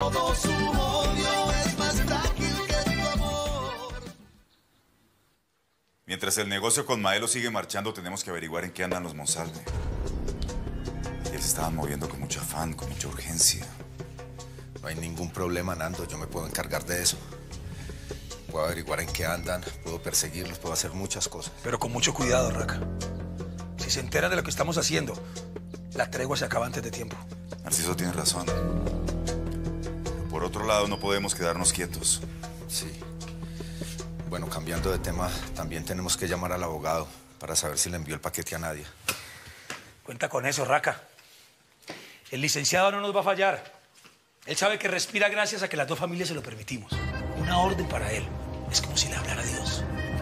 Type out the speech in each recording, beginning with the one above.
todo su odio es más frágil que tu amor. Mientras el negocio con Maelo sigue marchando, tenemos que averiguar en qué andan los Monsalve. Ellos se estaban moviendo con mucho afán, con mucha urgencia. No hay ningún problema, Nando. Yo me puedo encargar de eso. Puedo averiguar en qué andan, puedo perseguirlos, puedo hacer muchas cosas. Pero con mucho cuidado, Raca. Si se enteran de lo que estamos haciendo, la tregua se acaba antes de tiempo. Narciso tiene razón. Por otro lado, no podemos quedarnos quietos. Sí. Bueno, cambiando de tema, también tenemos que llamar al abogado para saber si le envió el paquete a Nadia. Cuenta con eso, Raca. El licenciado no nos va a fallar. Él sabe que respira gracias a que las dos familias se lo permitimos. Una orden para él. Es como si le hablara a Dios.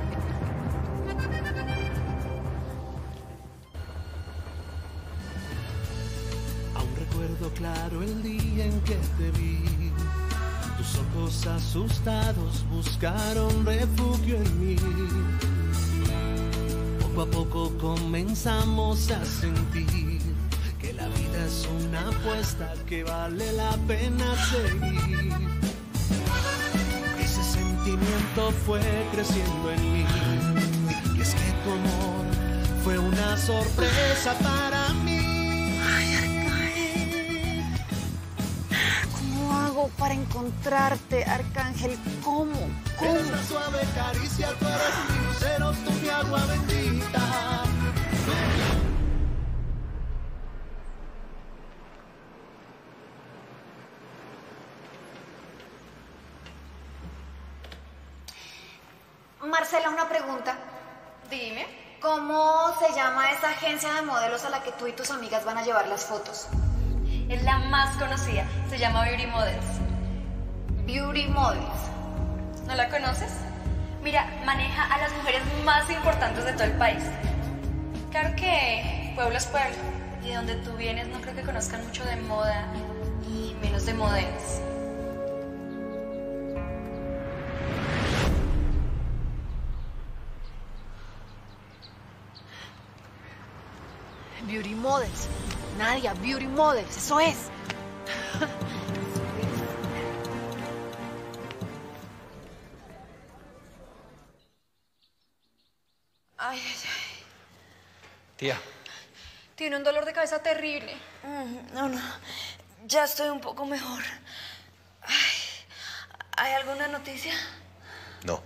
Aún recuerdo claro el día en que te vi. Tus ojos asustados buscaron refugio en mí. Poco a poco comenzamos a sentir que la vida es una apuesta que vale la pena seguir. Ese sentimiento fue creciendo en mí. Y es que tu amor fue una sorpresa para mí. Ay, Arcángel. ¿Cómo hago para encontrarte, Arcángel? ¿Cómo? Esa suave caricia, tú eres mi lucero, tú mi agua bendita. Marcela, una pregunta. Dime. ¿Cómo se llama esa agencia de modelos a la que tú y tus amigas van a llevar las fotos? Es la más conocida. Se llama Beauty Models. Beauty Models. ¿No la conoces? Mira, maneja a las mujeres más importantes de todo el país. Claro que pueblo es pueblo. Y de donde tú vienes no creo que conozcan mucho de moda y menos de modelos. Beauty Models. Nadia, Beauty Models. Eso es. Ay, ay, ay. Tía. Tiene un dolor de cabeza terrible. No, ya estoy un poco mejor. Ay, ¿hay alguna noticia? No.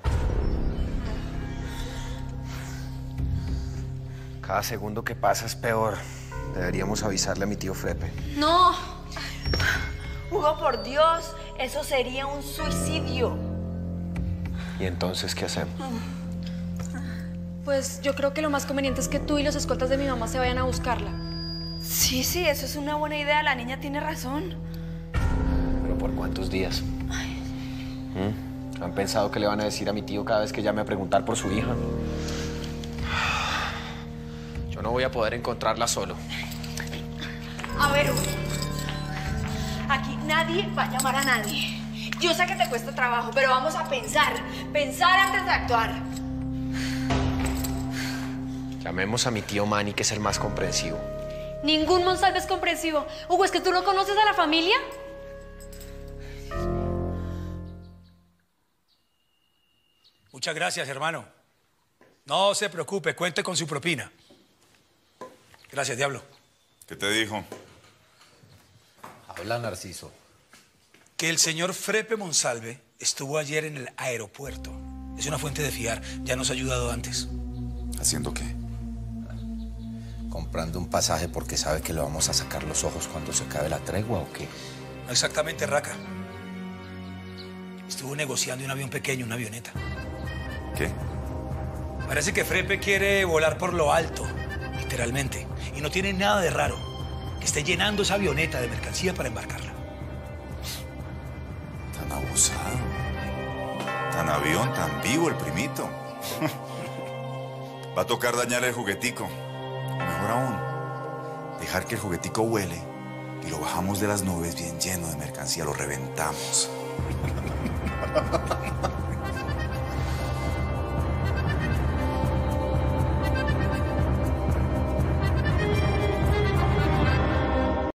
Cada segundo que pasa es peor. Deberíamos avisarle a mi tío Frepe. No. Hugo, por Dios, eso sería un suicidio. ¿Y entonces qué hacemos? Pues yo creo que lo más conveniente es que tú y los escoltas de mi mamá se vayan a buscarla. Sí, eso es una buena idea. La niña tiene razón. ¿Pero por cuántos días? ¿Han pensado qué le van a decir a mi tío cada vez que llame a preguntar por su hija? Yo no voy a poder encontrarla solo. A ver, aquí nadie va a llamar a nadie. Yo sé que te cuesta trabajo, pero vamos a pensar antes de actuar. Llamemos a mi tío Manny, que es el más comprensivo. Ningún Monsalve es comprensivo. Hugo, ¿es que tú no conoces a la familia? Muchas gracias, hermano. No se preocupe, cuente con su propina. Gracias, Diablo. ¿Qué te dijo? Habla, Narciso. Que el señor Frepe Monsalve estuvo ayer en el aeropuerto. Es una fuente de fiar. Ya nos ha ayudado antes. ¿Haciendo qué? ¿Comprando un pasaje porque sabe que le vamos a sacar los ojos cuando se acabe la tregua o qué? No exactamente, Raca. Estuvo negociando un avión pequeño, una avioneta. ¿Qué? Parece que Frepe quiere volar por lo alto, literalmente. Y no tiene nada de raro que esté llenando esa avioneta de mercancía para embarcarla. Tan abusado. Tan avión, tan vivo el primito. Va a tocar dañar el juguetico. Mejor aún, dejar que el juguetico huele y lo bajamos de las nubes bien lleno de mercancía, lo reventamos.